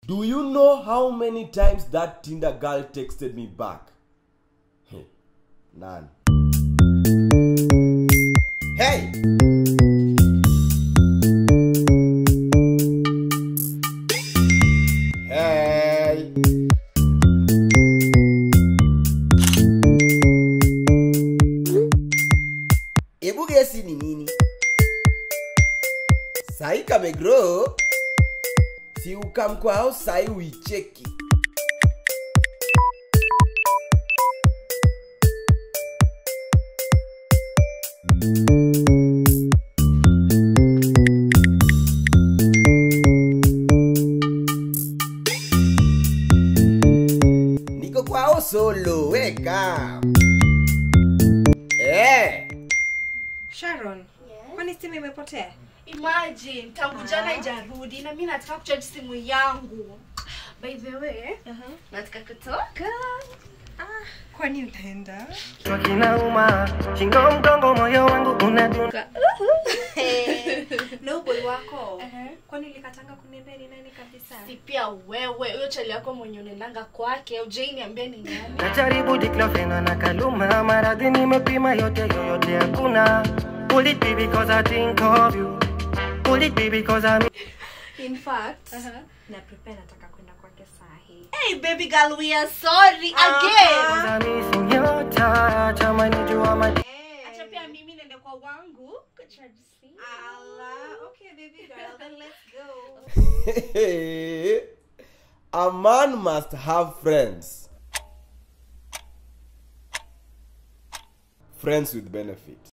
Do you know how many times that Tinder girl texted me back? None. Hey! Hey! Ebu gesi ni nini? Sai kamegrow. Si ukamkwao sai uicheki. Niko kwao solo, weka. Sharon, Yes? kwani simu imepotea? Imagine, tangu jana ijarudi na mimi nataka kucharge simu yangu. By the way, nataka kutoka. Kwani utaenda? Wakinauma, shingo mgongo moyo wangu unadunga. Na boy wako. Kwani ulikatanga kuniambia ni nani kabisa? Si pia wewe, huyo chali yako mwenye unaendanga kwake, ujai niambia ni nani? Najaribu diclofena na kaluma, maradhi nimepima yote hakuna. Will it be because I think of you? Will it be because I'm In fact, na prepare nataka kwenda kwake saa hii. Hey baby girl, we are sorry again. missing your touch? Am I need you on my Acha pia mimi nende kwa wangu kucharge simu. Okay baby girl, then let's go. A man must have friends. Friends with benefit.